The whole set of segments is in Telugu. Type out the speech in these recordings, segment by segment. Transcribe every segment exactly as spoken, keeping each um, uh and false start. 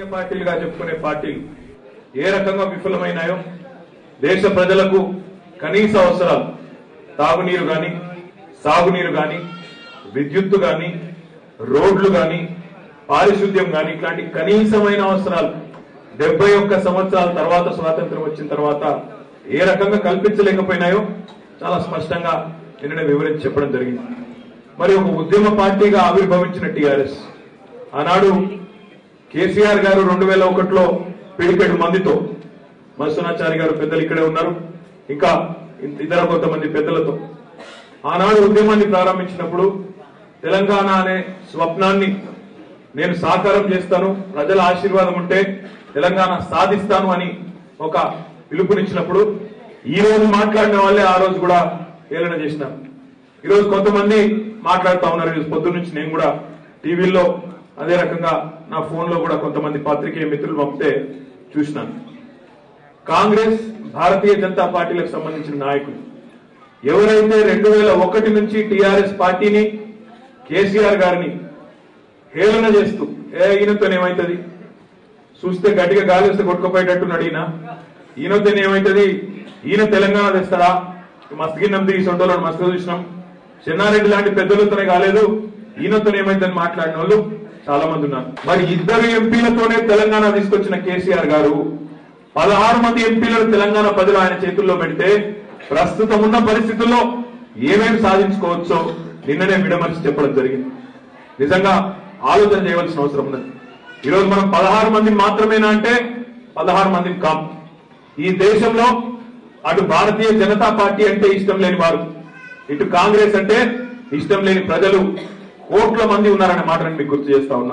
పార్టీలుగా చెప్పుకునే పార్టీలు ఏ రకంగా విఫలమైనాయో, దేశ ప్రజలకు కనీస అవసరాలు తాగునీరు గాని, సాగునీరు గాని, విద్యుత్తు గాని, రోడ్లు గాని, పారిశుద్ధ్యం గాని, ఇట్లాంటి కనీసమైన అవసరాలు డెబ్బై ఒక్క సంవత్సరాల తర్వాత స్వాతంత్రం వచ్చిన తర్వాత ఏ రకంగా కల్పించలేకపోయినాయో చాలా స్పష్టంగా నిన్న వివరించి చెప్పడం జరిగింది. మరి ఒక ఉద్యమ పార్టీగా ఆవిర్భవించిన టీఆర్ఎస్ ఆనాడు కేసీఆర్ గారు రెండు వేల ఒకటిలో పిడికెడు మందితో, మత్స్యనాచారి గారు పెద్దలు ఇక్కడే ఉన్నారు, ఇంకా ఇతర కొంతమంది పెద్దలతో ఆనాడు ఉద్యమాన్ని ప్రారంభించినప్పుడు తెలంగాణ అనే స్వప్నాన్ని నేను సాకారం చేస్తాను, ప్రజల ఆశీర్వాదం ఉంటే తెలంగాణ సాధిస్తాను అని ఒక పిలుపునిచ్చినప్పుడు ఈ రోజు మాట్లాడిన వాళ్ళే ఆ రోజు కూడా ఏలన చేసినారు. ఈరోజు కొంతమంది మాట్లాడుతూ ఉన్నారు. ఈరోజు పొద్దున్న నుంచి నేను కూడా టీవీల్లో అదే రకంగా నా ఫోన్ లో కూడా కొంతమంది పాత్రికేయ మిత్రులు పంపితే చూసినాను. కాంగ్రెస్, భారతీయ జనతా పార్టీలకు సంబంధించిన నాయకులు ఎవరైతే రెండు వేల ఒకటి నుంచి టీఆర్ఎస్ పార్టీని, కేసీఆర్ గారిని హేళన చేస్తూ ఏ ఈయనతో ఏమైతుంది, చూస్తే గట్టిగా గాలి వస్తే కొట్టుకుపోయేటట్టున్నాడు, ఈయన ఈయనతో ఏమైతుంది, ఈయన తెలంగాణ తెస్తాడా, మస్తగిన్నం దిగి సొంటోళ్ళని మస్తు చూసినాం, చెన్నారెడ్డి లాంటి పెద్దలతోనే కాలేదు, ఈయనతో ఏమైందని మాట్లాడిన వాళ్ళు చాలా మంది ఉన్నారు. మరి ఇద్దరు ఎంపీలతోనే తెలంగాణ తీసుకొచ్చిన కేసీఆర్ గారు పదహారు మంది ఎంపీలను తెలంగాణ ప్రజలు ఆయన చేతుల్లో పెడితే ప్రస్తుతం ఉన్న పరిస్థితుల్లో ఏమేమి సాధించుకోవచ్చో నిన్ననే విడమర్చి చెప్పడం జరిగింది. నిజంగా ఆలోచన చేయవలసిన అవసరం ఉన్నది. ఈరోజు మనం పదహారు మంది మాత్రమేనా అంటే పదహారు మందిని కాం. ఈ దేశంలో అటు భారతీయ జనతా పార్టీ అంటే ఇష్టం లేని వారు, ఇటు కాంగ్రెస్ అంటే ఇష్టం లేని ప్రజలు కోట్ల మంది ఉన్నారనే మాటను మీకు గుర్తు చేస్తా ఉన్నా.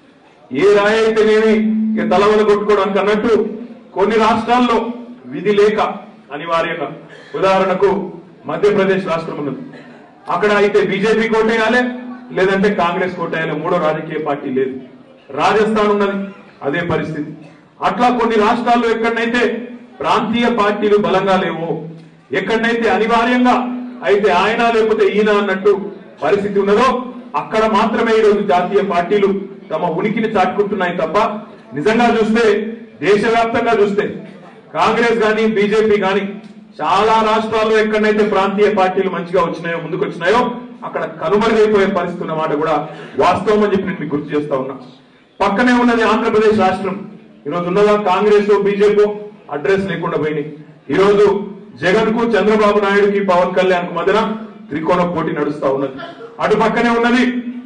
ఏ రాయి అయితేనేమి తలవల కొట్టుకోవడానికి అన్నట్టు కొన్ని రాష్ట్రాల్లో విధి లేక అనివార్యంగా, ఉదాహరణకు మధ్యప్రదేశ్ రాష్ట్రం ఉన్నది, అక్కడ అయితే బీజేపీ కోటేయాలి లేదంటే కాంగ్రెస్ కోటేయాలి, మూడో రాజకీయ పార్టీ లేదు. రాజస్థాన్ ఉన్నది అదే పరిస్థితి. అట్లా కొన్ని రాష్ట్రాల్లో ఎక్కడనైతే ప్రాంతీయ పార్టీలు బలంగా లేవో, ఎక్కడనైతే అనివార్యంగా అయితే ఆయన లేకపోతే ఈయన అన్నట్టు పరిస్థితి ఉన్నదో అక్కడ మాత్రమే ఈరోజు జాతీయ పార్టీలు తమ ఉనికిని చాటుకుంటున్నాయి తప్ప నిజంగా చూస్తే, దేశవ్యాప్తంగా చూస్తే కాంగ్రెస్ గాని బీజేపీ గాని చాలా రాష్ట్రాల్లో ఎక్కడైతే ప్రాంతీయ పార్టీలు మంచిగా వచ్చినాయో, ముందుకు వచ్చినాయో అక్కడ కనుమరుగైపోయే పరిస్థితి ఉన్నమాట కూడా వాస్తవం అని చెప్పి నేను మీకు గుర్తు చేస్తా ఉన్నా. పక్కనే ఉన్నది ఆంధ్రప్రదేశ్ రాష్ట్రం. ఈరోజు ఉన్నదా కాంగ్రెస్ బీజేపీ అడ్రస్ లేకుండా పోయినాయి. ఈరోజు జగన్ కు, చంద్రబాబు నాయుడుకి, పవన్ కళ్యాణ్ కు మధ్యన త్రికోణ పోటీ నడుస్తా ఉన్నది. అటు పక్కనే ఉన్నది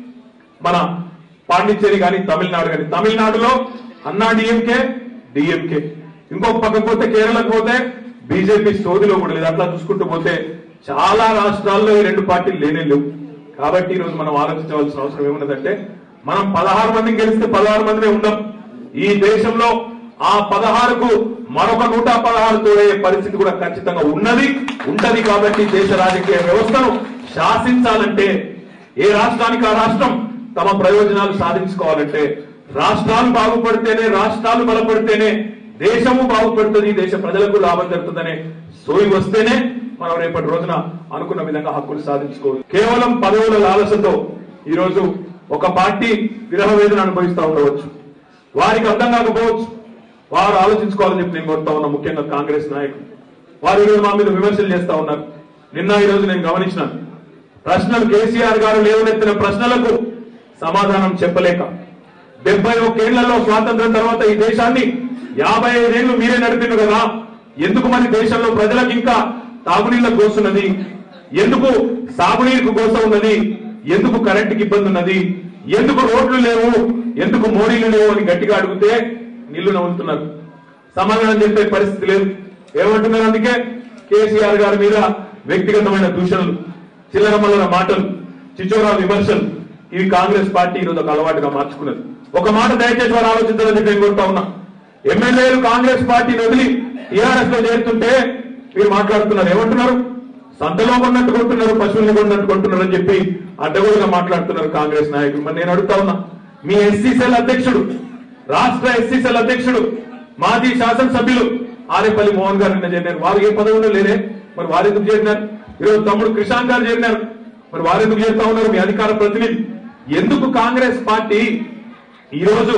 మన పాండిచ్చేరి గాని, తమిళనాడు గాని. తమిళనాడులో అన్నా డిఎంకే, డిఎంకే. ఇంకొక పక్కకు పోతే కేరళకు పోతే బీజేపీ సోదిలో కూడా లేదు. అట్లా చూసుకుంటూ పోతే చాలా రాష్ట్రాల్లో ఈ రెండు పార్టీలు లేనే లేవు. కాబట్టి ఈరోజు మనం ఆలోచించవలసిన అవసరం ఏమున్నదంటే, మనం పదహారు మందిని గెలిస్తే పదహారు మందినే ఉందాం. ఈ దేశంలో ఆ పదహారుకు మరొక నూట పదహారు తోడయ్యే పరిస్థితి కూడా ఖచ్చితంగా ఉన్నది, ఉంటది. కాబట్టి దేశ రాజకీయ వ్యవస్థను శాసించాలంటే, ఏ రాష్ట్రానికి ఆ రాష్ట్రం తమ ప్రయోజనాలు సాధించుకోవాలంటే, రాష్ట్రాలు బాగుపడితేనే, రాష్ట్రాలు బలపడితేనే దేశము బాగుపడుతుంది, దేశ ప్రజలకు లాభం జరుగుతుందనే సోయి వస్తేనే మనం రేపటి రోజున అనుకున్న విధంగా హక్కులు సాధించుకోవచ్చు. కేవలం పదవుల లాలసతో ఈరోజు ఒక పార్టీ విరహ వేదన అనుభవిస్తూ ఉండవచ్చు. వారికి అర్థం కాకపోవచ్చు, వారు ఆలోచించుకోవాలని చెప్పి నేను కోరుతా ఉన్నా. ముఖ్యంగా కాంగ్రెస్ నాయకులు వారు ఈరోజు మా మీద విమర్శలు చేస్తా ఉన్నారు. నిన్న ఈరోజు నేను గమనించినాను, ప్రశ్నలు కేసీఆర్ గారు లేవనెత్తిన ప్రశ్నలకు సమాధానం చెప్పలేక, డెబ్బై ఒకేళ్లలో స్వాతంత్రం తర్వాత ఈ దేశాన్ని యాభై ఐదేళ్లు మీరే నడిపిన కదా, ఎందుకు మరి దేశంలో ప్రజలకు ఇంకా తాగునీళ్లకు కోస్తున్నది, ఎందుకు సాగునీరుకు కోస ఉన్నది, ఎందుకు కరెంటుకి ఇబ్బంది ఉన్నది, ఎందుకు రోడ్లు లేవు, ఎందుకు మోడీలు లేవు అని గట్టిగా అడిగితే నీళ్లు నవ్వుతున్నారు. సమాధానం చెప్పే పరిస్థితి లేదు. ఏమంటున్నారు? అందుకే కేసీఆర్ గారి మీద వ్యక్తిగతమైన దూషణలు, చిల్లరమల్లర మాటలు, చిచోరా విమర్శలు, ఇవి కాంగ్రెస్ పార్టీ ఈరోజు ఒక అలవాటుగా మార్చుకున్నది. ఒక మాట దయచేసి వారు ఆలోచించాలని చెప్పి నేను కోరుతా ఉన్నా. ఎమ్మెల్యేలు కాంగ్రెస్ పార్టీని వదిలి టీఆర్ఎస్ లో చేరుతుంటే మీరు మాట్లాడుతున్నారు. ఏమంటున్నారు? సంతలో కొన్నట్టు కొంటున్నారు, పశువుల్ని కొన్నట్టు కొంటున్నారు అని చెప్పి అడ్డగోలుగా మాట్లాడుతున్నారు కాంగ్రెస్ నాయకులు. మరి నేను అడుగుతా ఉన్నా, మీ ఎస్సీ సెల్ అధ్యక్షుడు, రాష్ట్ర ఎస్సీ సెల్ అధ్యక్షుడు, మాజీ శాసనసభ్యులు ఆరేపల్లి మోహన్ గారు నిన్న చేరినారు. వారు ఏ పదవుల్లో లేరే, మరి వారు ఎందుకు చేరినారు? ఈరోజు తమ్ముడు కృషాంక్ గారు చేరినారు, మరి వారు ఎందుకు చేరుతా ఉన్నారు? మీ అధికార ప్రతినిధి. ఎందుకు కాంగ్రెస్ పార్టీ ఈరోజు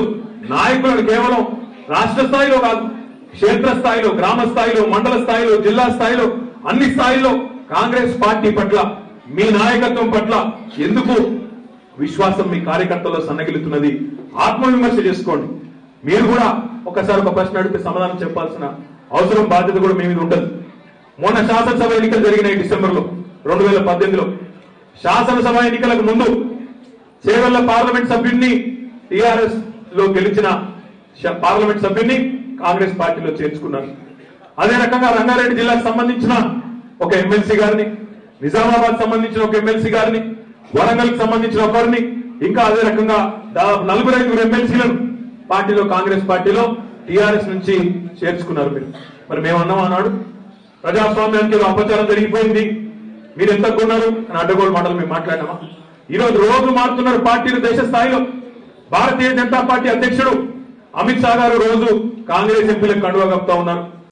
నాయకులను కేవలం రాష్ట్ర స్థాయిలో కాదు, క్షేత్ర స్థాయిలో, గ్రామ స్థాయిలో, మండల స్థాయిలో, జిల్లా స్థాయిలో, అన్ని స్థాయిల్లో కాంగ్రెస్ పార్టీ పట్ల, మీ నాయకత్వం పట్ల ఎందుకు విశ్వాసం మీ కార్యకర్తల్లో సన్నగిలుతున్నది? ఆత్మవిమర్శ చేసుకోండి. మీరు కూడా ఒకసారి ఒక ప్రశ్న అడిగితే సమాధానం చెప్పాల్సిన అవసరం, బాధ్యత కూడా మీ మీద ఉంటుంది. మొన్న శాసనసభ ఎన్నికలు జరిగినాయి డిసెంబర్ లో రెండు వేల పద్దెనిమిదిలో. శాసనసభ ఎన్నికలకు ముందు చేవెళ్ల పార్లమెంట్ సభ్యుడిని టిఆర్ఎస్ లో గెలిచిన పార్లమెంట్ సభ్యుడిని కాంగ్రెస్ పార్టీలో చేర్చుకున్నారు. అదే రకంగా రంగారెడ్డి జిల్లాకు సంబంధించిన ఒక ఎమ్మెల్సీ గారిని, నిజామాబాద్ సంబంధించిన ఒక ఎమ్మెల్సీ గారిని, వరంగల్ కి సంబంధించిన ఒకరిని, ఇంకా అదే రకంగా దాదాపు నలుగురు ఐదుగురు ఎమ్మెల్సీలను పార్టీలో, కాంగ్రెస్ పార్టీలో టిఆర్ఎస్ నుంచి చేర్చుకున్నారు. మీరు మరి మేమన్నాం అన్నాడు ప్రజాస్వామ్యానికి ఏదో అపచారం జరిగిపోయింది, మీరు ఎంత కొన్నారు అని అడ్డగోలు మాటలు మేము మాట్లాడినామా? ఈ రోజు రోజు మారుతున్నారు పార్టీలు దేశ స్థాయిలో. భారతీయ జనతా పార్టీ అధ్యక్షుడు అమిత్ షా గారు రోజు కాంగ్రెస్ ఎంపీలకు కండువా కప్పుతా ఉన్నారు.